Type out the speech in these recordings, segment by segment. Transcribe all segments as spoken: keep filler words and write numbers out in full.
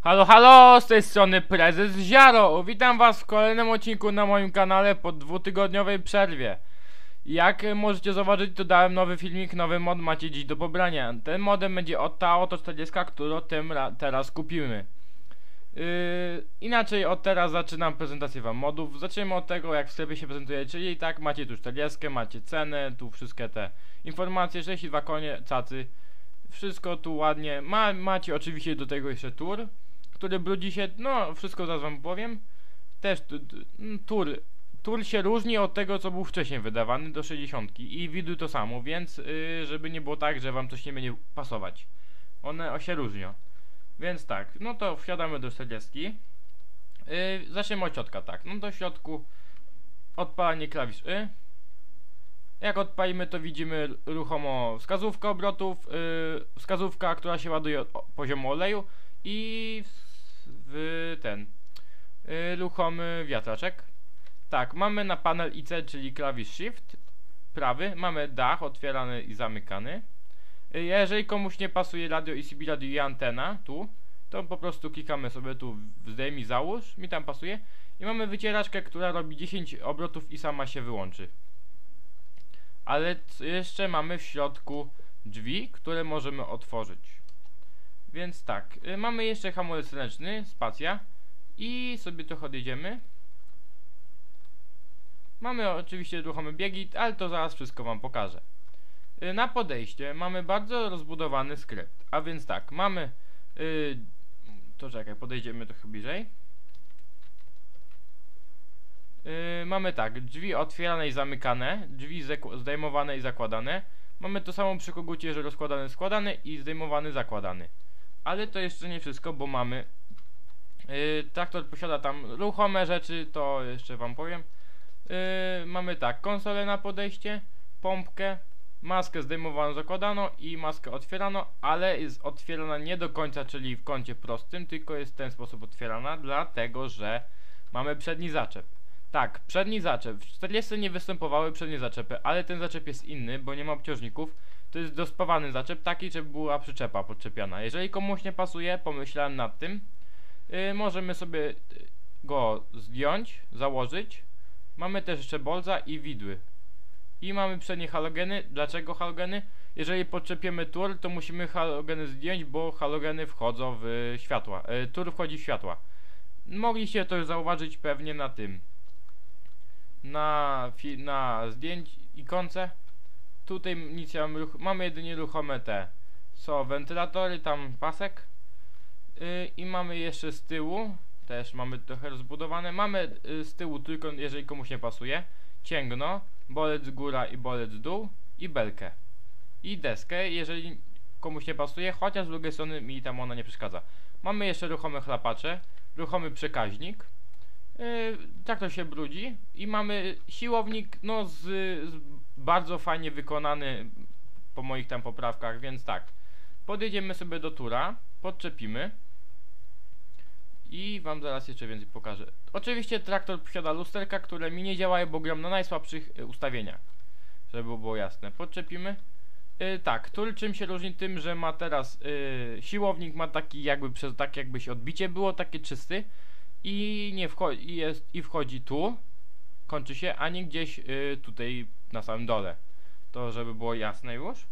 Halo, halo, z tej strony Prezes Ziaro. Witam was w kolejnym odcinku na moim kanale po dwutygodniowej przerwie. Jak możecie zauważyć, to dałem nowy filmik, nowy mod macie dziś do pobrania. Ten modem będzie od ta oto czterdzieści, którą tym teraz kupimy. Yy, inaczej od teraz zaczynam prezentację wam modów. Zaczniemy od tego, jak w sklepie się prezentuje, czyli tak, macie tu czterdzieści, macie cenę, tu wszystkie te informacje, sześć i dwa konie, cacy. Wszystko tu ładnie, Ma, macie oczywiście do tego jeszcze tur, który brudzi się, no wszystko zaraz wam powiem. Też tur, tur się różni od tego, co był wcześniej wydawany do sześćdziesiątki i widuj to samo, więc yy, żeby nie było tak, że wam coś nie będzie pasować. One się różnią. Więc tak, no to wsiadamy do czterdzieści. Yy, zaczniemy od środka, tak. No do środku odpalanie klawisz Y. Jak odpalimy, to widzimy ruchomo wskazówkę obrotów, yy, wskazówka, która się ładuje od poziomu oleju i w, w ten yy, ruchomy wiatraczek. Tak, mamy na panel I C, czyli klawisz Shift prawy, mamy dach otwierany i zamykany. Yy, jeżeli komuś nie pasuje radio I C B radio i antena tu, to po prostu klikamy sobie tu zdejmij, załóż, mi tam pasuje i mamy wycieraczkę, która robi dziesięć obrotów i sama się wyłączy. Ale jeszcze mamy w środku drzwi, które możemy otworzyć. Więc tak, y, mamy jeszcze hamulec ręczny, spacja i sobie trochę odjedziemy. Mamy oczywiście ruchome biegi, ale to zaraz wszystko wam pokażę. Y, na podejście mamy bardzo rozbudowany skrypt, a więc tak, mamy y, to czekaj, podejdziemy trochę bliżej. Yy, mamy tak, drzwi otwierane i zamykane, drzwi zdejmowane i zakładane. Mamy to samo przy kogucie, że rozkładany, składany i zdejmowany, zakładany. Ale to jeszcze nie wszystko, bo mamy yy, traktor posiada tam ruchome rzeczy, to jeszcze wam powiem. Yy, mamy tak, konsolę na podejście, pompkę, maskę zdejmowaną, zakładano i maskę otwierano, ale jest otwierana nie do końca, czyli w kącie prostym, tylko jest w ten sposób otwierana, dlatego że mamy przedni zaczep. Tak, przedni zaczep. W czterdzieści nie występowały przednie zaczepy, ale ten zaczep jest inny, bo nie ma obciążników. To jest dospawany zaczep, taki, żeby była przyczepa podczepiana. Jeżeli komuś nie pasuje, pomyślałem nad tym, yy, możemy sobie go zdjąć, założyć. Mamy też jeszcze bolza i widły. I mamy przednie halogeny. Dlaczego halogeny? Jeżeli podczepiemy tur, to musimy halogeny zdjąć, bo halogeny wchodzą w światła. Yy, tur wchodzi w światła. Mogliście to już zauważyć pewnie na tym. Na, na zdjęć ikonce. Tutaj nic nie mamy, ruch mamy jedynie ruchome te. Są wentylatory, tam pasek. Yy, I mamy jeszcze z tyłu, też mamy trochę rozbudowane. Mamy yy, z tyłu trójkąt, jeżeli komuś nie pasuje. Cięgno, bolec góra i bolec dół. I belkę. I deskę, jeżeli komuś nie pasuje, chociaż z drugiej strony mi tam ona nie przeszkadza. Mamy jeszcze ruchome chlapacze, ruchomy przekaźnik. Yy, tak to się brudzi i mamy siłownik, no z, z bardzo fajnie wykonany po moich tam poprawkach, więc tak, podjedziemy sobie do tura, podczepimy i wam zaraz jeszcze więcej pokażę. Oczywiście traktor posiada lusterka, które mi nie działają, bo gram na najsłabszych y, ustawieniach, żeby było jasne. Podczepimy. Yy, tak, tur czym się różni? Tym, że ma teraz yy, siłownik ma taki jakby przez tak jakbyś odbicie było, takie czysty. I nie wchodzi, i jest, i wchodzi tu, kończy się, a nie gdzieś y, tutaj na samym dole. To żeby było jasne już.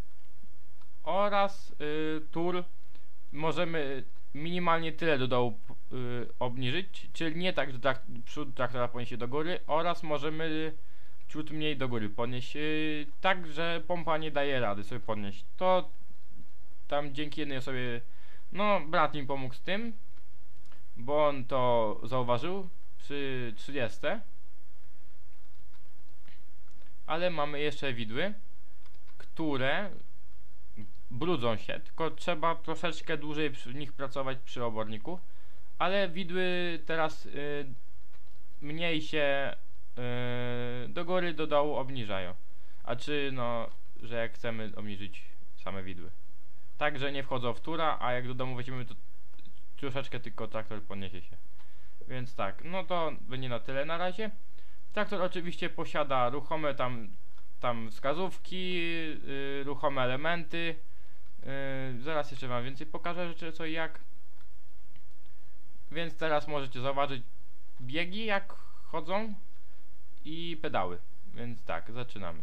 Oraz y, tur możemy minimalnie tyle do dołu y, obniżyć, czyli nie tak, że trak, przód traktora poniesie do góry, oraz możemy ciut mniej do góry podnieść, y, tak, że pompa nie daje rady sobie podnieść. To tam dzięki jednej osobie, no brat mi pomógł z tym, bo on to zauważył przy trzydziestce. Ale mamy jeszcze widły, które brudzą się, tylko trzeba troszeczkę dłużej przy nich pracować przy oborniku. Ale widły teraz y, mniej się y, do góry, do dołu obniżają. A czy no, że jak chcemy obniżyć same widły. Także nie wchodzą w tura, a jak do domu weźmiemy, to troszeczkę tylko traktor podniesie się. Więc tak, no to będzie na tyle na razie. Traktor oczywiście posiada ruchome tam, tam wskazówki, yy, ruchome elementy. Yy, zaraz jeszcze wam więcej pokażę rzeczy co i jak. Więc teraz możecie zauważyć biegi jak chodzą i pedały. Więc tak, zaczynamy.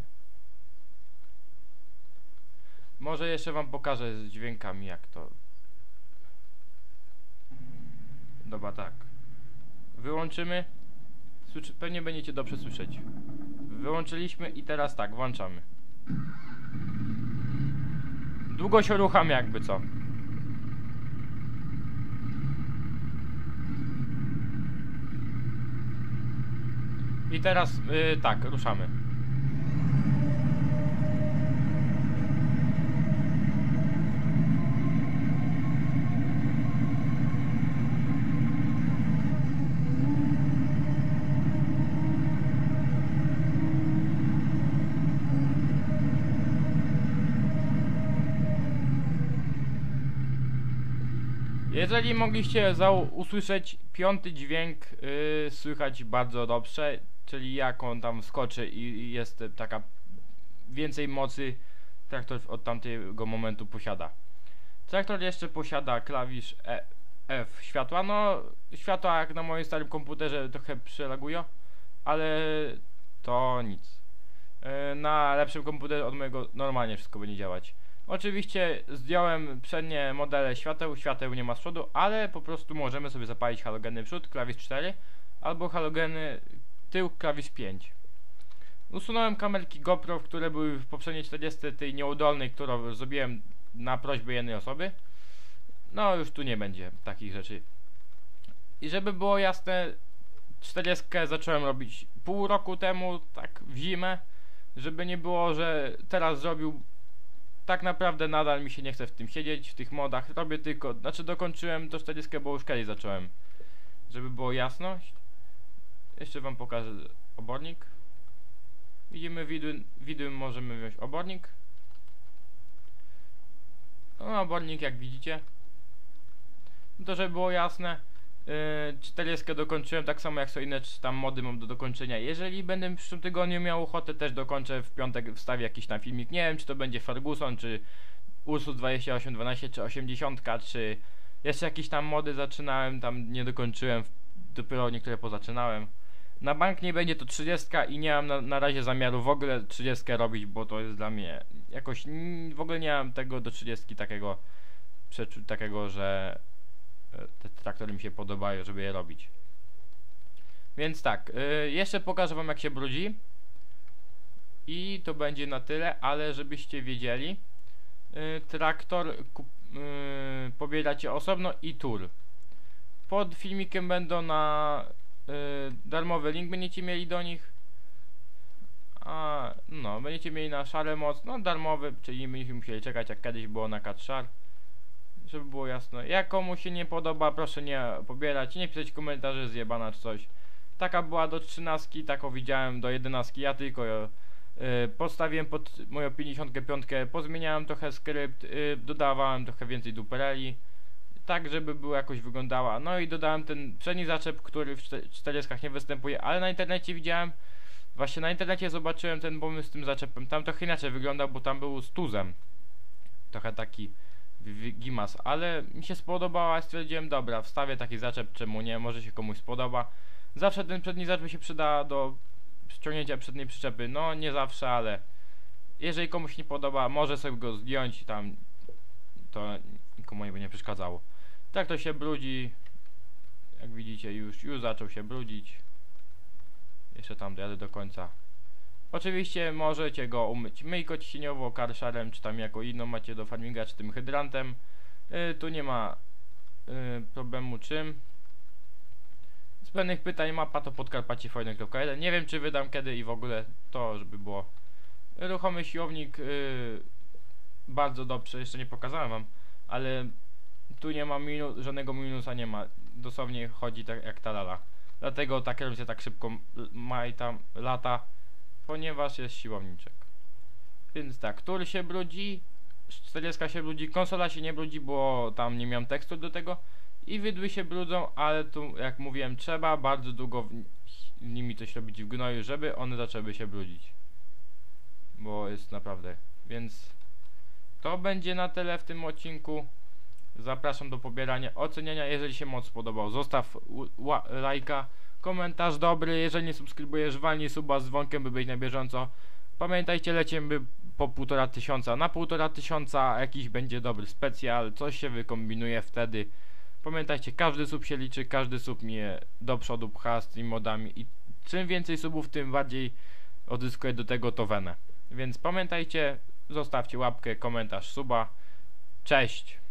Może jeszcze wam pokażę z dźwiękami jak to. Dobra, tak. Wyłączymy. Słyszy... Pewnie będziecie dobrze słyszeć. Wyłączyliśmy i teraz tak, włączamy. Długo się rucham jakby co. I teraz yy, tak, ruszamy. Jeżeli mogliście usłyszeć piąty dźwięk, yy, słychać bardzo dobrze, czyli jak on tam skoczy i, i jest taka więcej mocy traktor od tamtego momentu posiada. Traktor jeszcze posiada klawisz e, F światła, no światła jak na moim starym komputerze trochę przelagują, ale to nic. Yy, na lepszym komputerze od mojego normalnie wszystko będzie działać. Oczywiście zdjąłem przednie modele świateł, świateł nie ma z przodu, ale po prostu możemy sobie zapalić halogeny przód, klawisz cztery, albo halogeny tył, klawisz pięć. Usunąłem kamerki GoPro, które były w poprzedniej czterdziestce, tej nieudolnej, którą zrobiłem na prośbę jednej osoby. No już tu nie będzie takich rzeczy. I żeby było jasne, czterdziestkę zacząłem robić pół roku temu, tak w zimę, żeby nie było, że teraz zrobił. Tak naprawdę nadal mi się nie chce w tym siedzieć, w tych modach. Robię tylko, znaczy dokończyłem to czterdziestkę, bo już kiedyś zacząłem. Żeby było jasność. Jeszcze wam pokażę obornik. Widzimy widły, widły możemy wziąć obornik. No obornik jak widzicie. To żeby było jasne. Yy, czterdziestkę dokończyłem tak samo jak są inne czy tam mody mam do dokończenia. Jeżeli będę w przyszłym tygodniu miał ochotę, też dokończę w piątek, wstawię jakiś tam filmik. Nie wiem czy to będzie Ferguson, czy Ursus dwadzieścia osiem dwanaście, czy osiemdziesiąt, czy jeszcze jakieś tam mody zaczynałem, tam nie dokończyłem, dopiero niektóre pozaczynałem. Na bank nie będzie to trzydziestka i nie mam na, na razie zamiaru w ogóle trzydziestkę robić, bo to jest dla mnie jakoś, w ogóle nie mam tego do trzydziestki takiego, takiego, że te traktory mi się podobają, żeby je robić. Więc tak, yy, jeszcze pokażę wam jak się brudzi. I to będzie na tyle, ale żebyście wiedzieli, yy, traktor kup, yy, pobieracie osobno i tool. Pod filmikiem będą na yy, darmowy link, będziecie mieli do nich. A, no, będziecie mieli na szare moc, no darmowy, czyli nie będziecie musieli czekać jak kiedyś było na cat share. Żeby było jasne. Jak komuś się nie podoba, proszę nie pobierać, nie pisać komentarzy zjebana czy coś. Taka była do trzynastki, taką widziałem do jedenastki. Ja tylko yy, postawiłem pod moją pięćdziesiąt pięć, pozmieniałem trochę skrypt, yy, dodawałem trochę więcej dupereli, tak żeby było jakoś wyglądała. No i dodałem ten przedni zaczep, który w czterdziestkach nie występuje, ale na internecie widziałem, właśnie na internecie zobaczyłem ten pomysł z tym zaczepem. Tam trochę inaczej wyglądał, bo tam był z tuzem. Trochę taki gimas, ale mi się spodobała, stwierdziłem, dobra, wstawię taki zaczep, czemu nie, może się komuś spodoba. Zawsze ten przedni zaczep się przyda do ściągnięcia przedniej przyczepy, no nie zawsze, ale jeżeli komuś nie podoba, może sobie go zdjąć i tam to nikomu nie będzie przeszkadzało. Tak to się brudzi, jak widzicie już, już zaczął się brudzić. Jeszcze tam dojadę do końca. Oczywiście możecie go umyć myjką ciśnieniową, karszarem, czy tam jako inną macie do farminga, czy tym hydrantem. Yy, tu nie ma yy, problemu czym. Z pewnych pytań mapa to Podkarpacie Fajne kropka jeden. Nie wiem czy wydam kiedy i w ogóle to, żeby było. Ruchomy siłownik yy, bardzo dobrze, jeszcze nie pokazałem wam, ale tu nie ma minu żadnego minusa, nie ma. Dosłownie chodzi tak jak ta lala. Dlatego ta kierownica tak szybko ma i tam lata, ponieważ jest siłowniczek. Więc tak, tool się brudzi, czterdziestka się brudzi, konsola się nie brudzi, bo tam nie miałem tekstu do tego. I wydły się brudzą, ale tu jak mówiłem, trzeba bardzo długo w nimi coś robić w gnoju, żeby one zaczęły się brudzić. Bo jest naprawdę. Więc to będzie na tyle w tym odcinku. Zapraszam do pobierania, oceniania. Jeżeli się mod spodobał, zostaw ła- lajka, komentarz dobry. Jeżeli nie subskrybujesz, walnij suba z dzwonkiem, by być na bieżąco. Pamiętajcie, lecimy po półtora tysiąca. Na półtora tysiąca jakiś będzie dobry specjal, coś się wykombinuje wtedy. Pamiętajcie, każdy sub się liczy, każdy sub mnie do przodu pcha z tymi modami i czym więcej subów, tym bardziej odzyskuję do tego towenę. Więc pamiętajcie, zostawcie łapkę, komentarz, suba. Cześć!